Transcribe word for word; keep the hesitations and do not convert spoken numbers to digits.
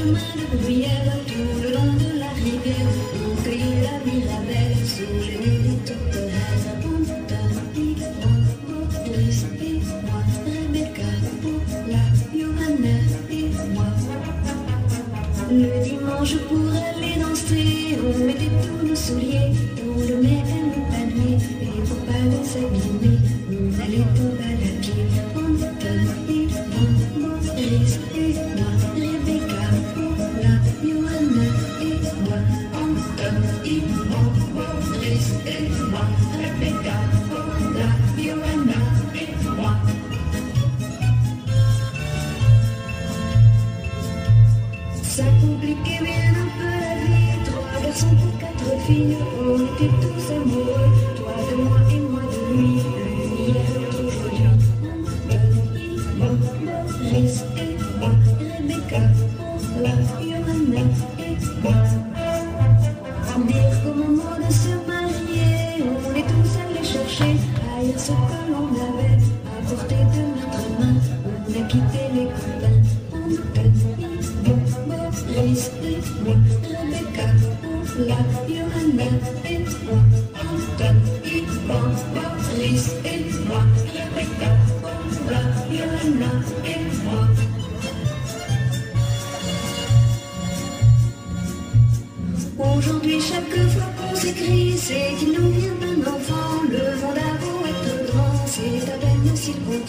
chemin de bruyère tout le long de la rivière. On cueillait la mirabelle sous les nids des tourterelles. Anthony, Boris et moi, Rebecca, Paula, Johanna et moi. Le dimanche pour aller danser, on mettait tous nos souliers dans le même panier. Et pour pas les abîmer, on allait au bal à pied. Anthony, Boris et moi, Rebecca, Paula, Johanna et moi. Anthony, Boris et moi, Rebecca, Paula, Johanna et moi. Ça compliquait bien un peu la vie. Trois garçons pour quatre filles, on était tous amoureux. Toi de moi et moi de lui, lui hier aujourd'hui. Anthony, Boris et moi, Rebecca, Paula, Johanna et moi. Dire qu'au moment de se marier, on est tous allés chercher ailleurs ce que l'on avait à portée de notre main. On a quitté les copains. Anthony, Boris et moi, Rebecca, Paula, Johanna et moi. Anthony, Boris et moi, Rebecca, Paula, Johanna et moi. Aujourd'hui, chaque fois qu'on s'écrit, c'est qu'il nous vient d'un enfant. Le monde a beau être grand, c'est à peine si qu'on